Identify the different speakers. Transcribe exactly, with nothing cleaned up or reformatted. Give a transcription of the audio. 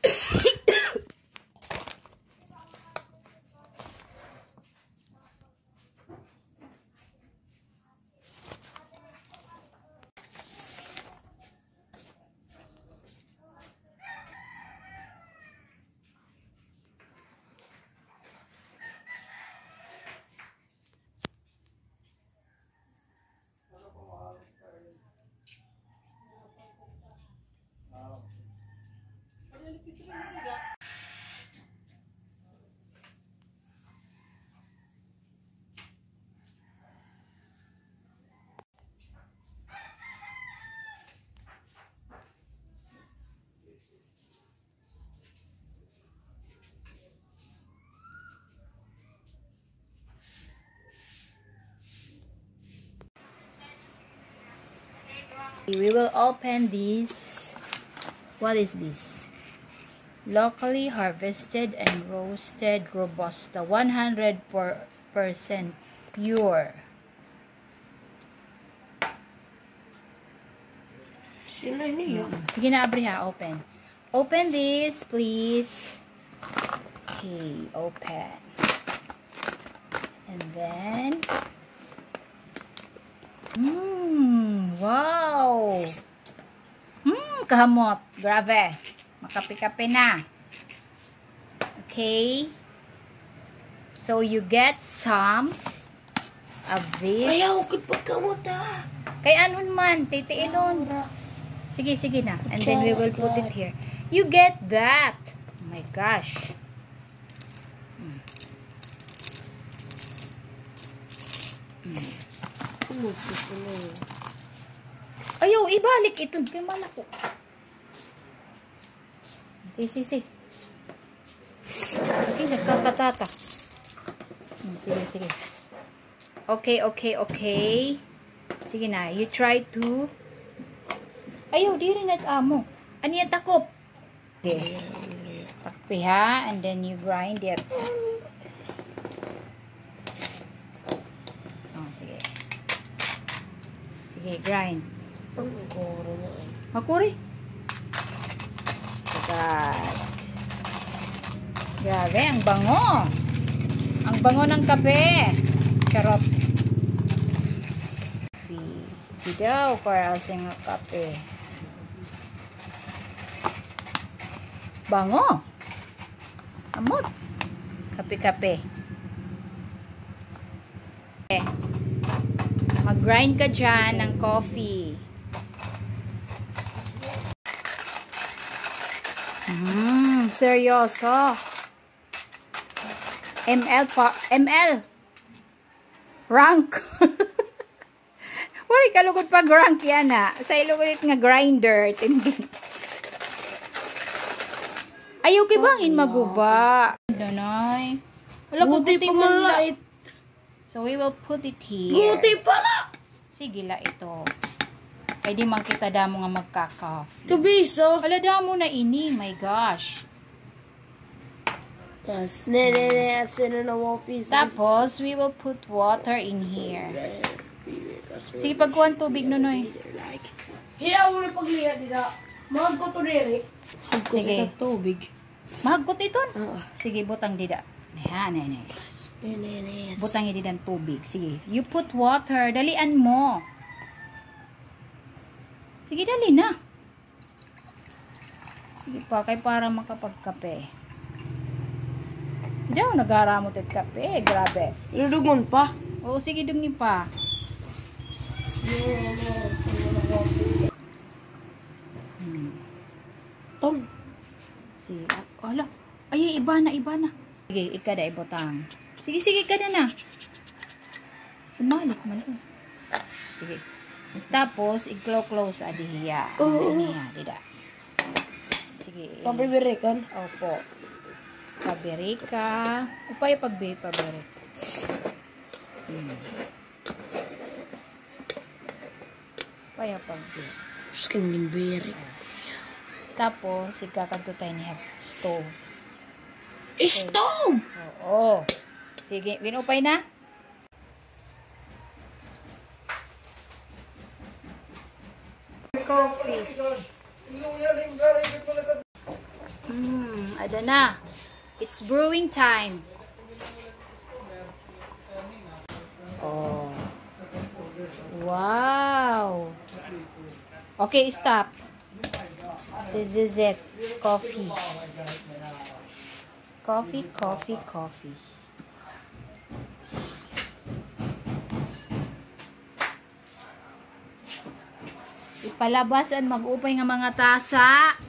Speaker 1: We will open this. What is this? Locally harvested and roasted Robusta, one hundred percent pure. Sige na, Abri ha, open. Open this, please. Okay, open. And then, mmm, wow! Mmm, kahamot. Grabe. Makapi-kapi na. Okay. So, you get some of this.
Speaker 2: Ayaw, kung pagkamot ah.
Speaker 1: Kay anon man, titiin nun. Sige, sige na. And then we will put it here. You get that. Oh my gosh. Mm. Mm. Ayaw, ibalik ito. Kay malako. Sige, sige, sige. Sige, nagkakatata. Sige, sige. Okay, okay, okay. Sige na. You try to... Ayaw, di rin nag-amo. Ano yan, takop? Okay. Takpi ha. And then you grind it. Oh, sige. Sige, grind. Makuri. God. Grabe, ang bango. Ang bango ng kape. Charot. Hindi daw para sa kape. Bango. Amot. Kape-kape. Okay. Mag-grind ka dyan ng coffee. Hmm, seryoso. M L pa, M L. Rank. Wari kalugod pag rank yan ha. Sa ilugod nga grinder. Tinding. Ayaw kibangin maguba. Donoy. Wala ko puti man. So we will put it here.
Speaker 2: Buti pala.
Speaker 1: Sige la ito. Kaya di man kita damo nga magka-coffee.
Speaker 2: Kabiso.
Speaker 1: Wala damo na ini. My gosh.
Speaker 2: Tapos, nene, na waffles.
Speaker 1: Tapos, we will put water in here. Sige, pagkuhan tubig, Nonoy.
Speaker 2: Hiya, wala pagliha dito. Mahagkot to diri. Mahagkot ito tubig.
Speaker 1: Mahagkot ito?
Speaker 2: Oo.
Speaker 1: Sige, butang dida. Yan, yan, yan. Butang dida ng tubig. Sige, you put water. Dalian mo. Sige, dali na. Sige pa, kay para makapagkape. Hindi ako nag-aramot at kape. Grabe.
Speaker 2: Iludugon pa?
Speaker 1: Oo, sige, dungin pa. Hmm.
Speaker 2: Tom.
Speaker 1: Sige. Ala. Ay, iba na, iba na. Sige, ikada ibotang. Sige, sige, ikada na. Umalik man. Sige. Tapos, i-close adihiya.
Speaker 2: Oo.
Speaker 1: Adihiya, dida. Sige.
Speaker 2: Pabibirikan?
Speaker 1: Opo. Paberika. Upay pagbe paberik. Hmm. Upay pagbe.
Speaker 2: Skin limberik.
Speaker 1: Tapos igkakanto tayo ni stove.
Speaker 2: Stove.
Speaker 1: Oo. Sige, winupay na. Coffee. Mm, ada na. It's brewing time. Oh. Wow. Okay, stop. This is it. Coffee. Coffee, coffee, coffee. Ipalabas ang mag-upay nga mga tasa.